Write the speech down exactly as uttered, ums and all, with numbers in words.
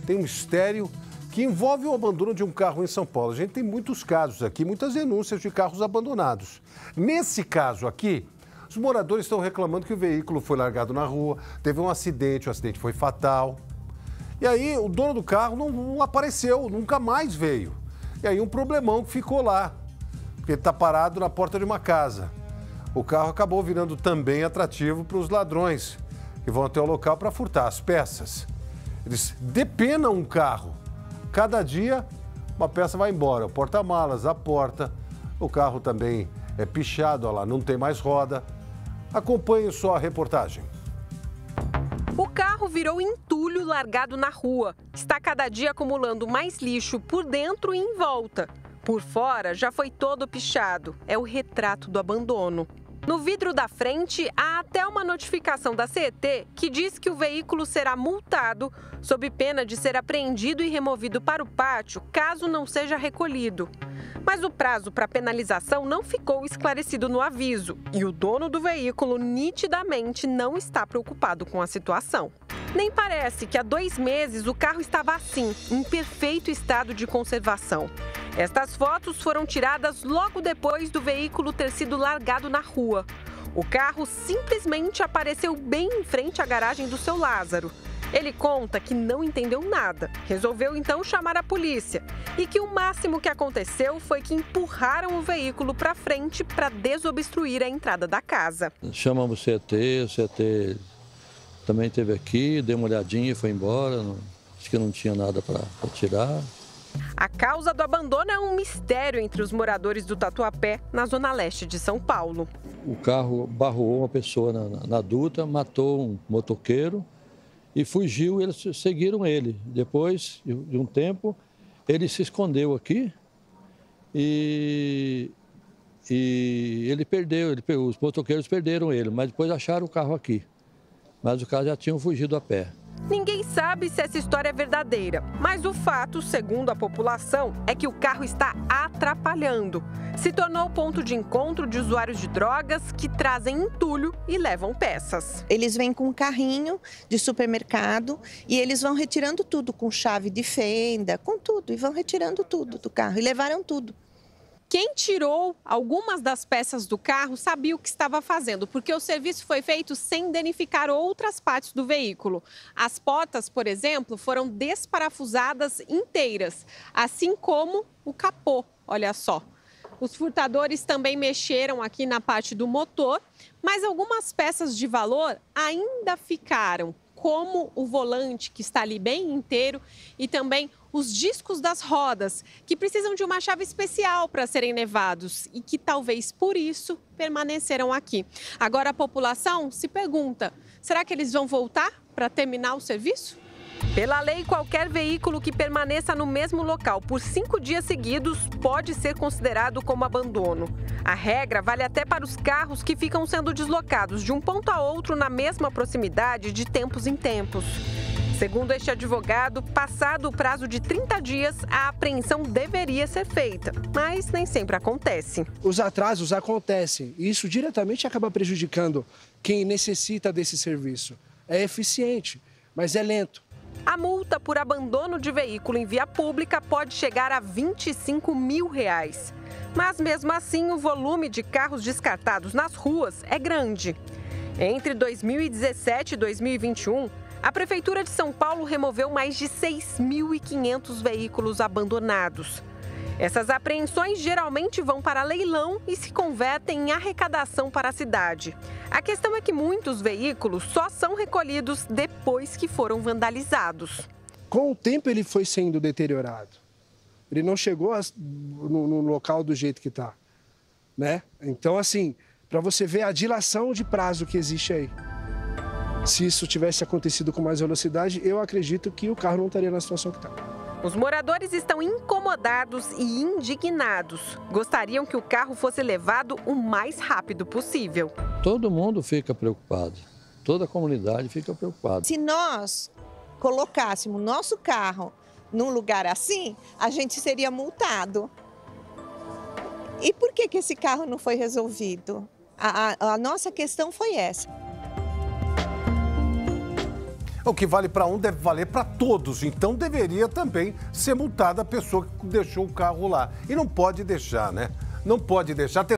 tem um mistério que envolve o abandono de um carro em São Paulo. A gente tem muitos casos aqui, muitas denúncias de carros abandonados. Nesse caso aqui, os moradores estão reclamando que o veículo foi largado na rua, teve um acidente, o acidente foi fatal. E aí o dono do carro não, não apareceu, nunca mais veio. E aí um problemão que ficou lá, porque ele está parado na porta de uma casa. O carro acabou virando também atrativo para os ladrões, que vão até o local para furtar as peças. Eles depenam um carro. Cada dia, uma peça vai embora. O porta-malas, a porta, o carro também é pichado, olha lá, não tem mais roda. Acompanhe só a reportagem. O carro virou entulho largado na rua. Está cada dia acumulando mais lixo por dentro e em volta. Por fora, já foi todo pichado. É o retrato do abandono. No vidro da frente, há até uma notificação da C E T que diz que o veículo será multado sob pena de ser apreendido e removido para o pátio caso não seja recolhido. Mas o prazo para penalização não ficou esclarecido no aviso e o dono do veículo nitidamente não está preocupado com a situação. Nem parece que há dois meses o carro estava assim, em perfeito estado de conservação. Estas fotos foram tiradas logo depois do veículo ter sido largado na rua. O carro simplesmente apareceu bem em frente à garagem do seu Lázaro. Ele conta que não entendeu nada, resolveu então chamar a polícia e que o máximo que aconteceu foi que empurraram o veículo para frente para desobstruir a entrada da casa. Chamamos o C E T, o C E T também esteve aqui, deu uma olhadinha e foi embora, não, acho que não tinha nada para tirar. A causa do abandono é um mistério entre os moradores do Tatuapé, na zona leste de São Paulo. O carro barrou uma pessoa na, na duta, matou um motoqueiro e fugiu, eles seguiram ele. Depois de um tempo, ele se escondeu aqui e, e ele perdeu, ele, os motoqueiros perderam ele, mas depois acharam o carro aqui. Mas o carro já tinha fugido a pé. Ninguém sabe se essa história é verdadeira, mas o fato, segundo a população, é que o carro está atrapalhando. Se tornou ponto de encontro de usuários de drogas que trazem entulho e levam peças. Eles vêm com um carrinho de supermercado e eles vão retirando tudo, com chave de fenda, com tudo, e vão retirando tudo do carro e levaram tudo. Quem tirou algumas das peças do carro sabia o que estava fazendo, porque o serviço foi feito sem danificar outras partes do veículo. As portas, por exemplo, foram desparafusadas inteiras, assim como o capô, olha só. Os furtadores também mexeram aqui na parte do motor, mas algumas peças de valor ainda ficaram, como o volante, que está ali bem inteiro, e também os discos das rodas, que precisam de uma chave especial para serem levados e que talvez por isso permaneceram aqui. Agora a população se pergunta, será que eles vão voltar para terminar o serviço? Pela lei, qualquer veículo que permaneça no mesmo local por cinco dias seguidos pode ser considerado como abandono. A regra vale até para os carros que ficam sendo deslocados de um ponto a outro na mesma proximidade de tempos em tempos. Segundo este advogado, passado o prazo de trinta dias, a apreensão deveria ser feita, mas nem sempre acontece. Os atrasos acontecem e isso diretamente acaba prejudicando quem necessita desse serviço. É eficiente, mas é lento. A multa por abandono de veículo em via pública pode chegar a vinte e cinco mil reais. Mas mesmo assim, o volume de carros descartados nas ruas é grande. Entre dois mil e dezessete e dois mil e vinte e um, a Prefeitura de São Paulo removeu mais de seis mil e quinhentos veículos abandonados. Essas apreensões geralmente vão para leilão e se convertem em arrecadação para a cidade. A questão é que muitos veículos só são recolhidos depois que foram vandalizados. Com o tempo ele foi sendo deteriorado. Ele não chegou a, no, no local do jeito que está, né? Então, assim, para você ver a dilação de prazo que existe aí. Se isso tivesse acontecido com mais velocidade, eu acredito que o carro não estaria na situação que está. Os moradores estão incomodados e indignados. Gostariam que o carro fosse levado o mais rápido possível. Todo mundo fica preocupado, toda a comunidade fica preocupada. Se nós colocássemos nosso carro num lugar assim, a gente seria multado. E por que que esse carro não foi resolvido? A, a, a nossa questão foi essa. O que vale para um deve valer para todos. Então deveria também ser multada a pessoa que deixou o carro lá. E não pode deixar, né? Não pode deixar.